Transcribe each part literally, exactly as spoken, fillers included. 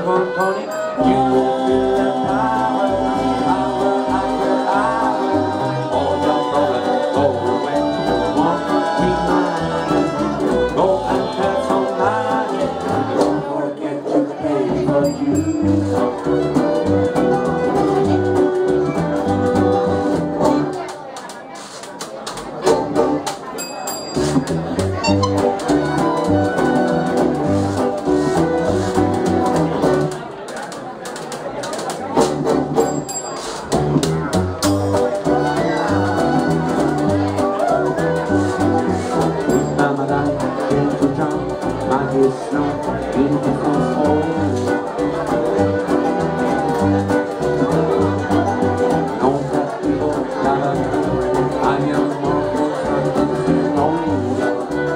beautiful Tony. You will feel the power, hour after hour. All your problems go away. You want to be mine. Go and tell somebody. Don't forget to pay for you. It's not beautiful home. No that people gather. I am more concerned to know you.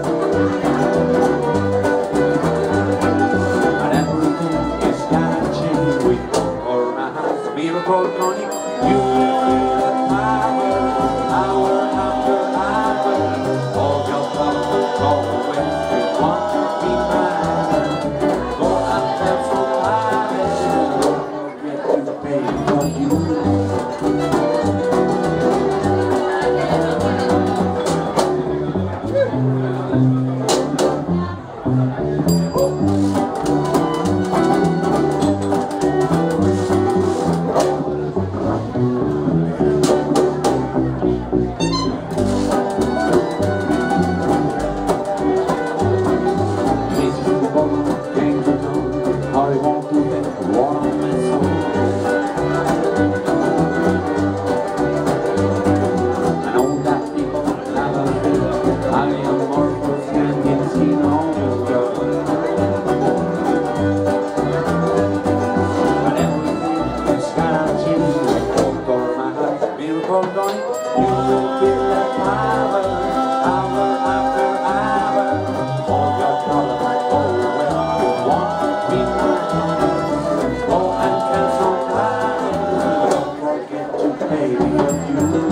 But everything is gonna change with or my house. Beautiful Tony, you will feel the power, hour after hour. All your problems go away. You want to be mine. Go and tell somebody. Don't forget to pay for you. You will feel the power, hour after hour. All your problems go away. You want to be mine. Go and tell somebody. Don't forget to pay for you.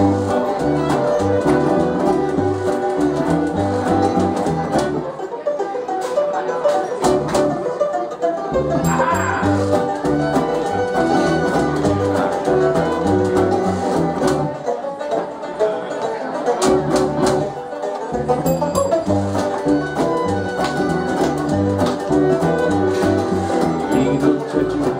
Touch you.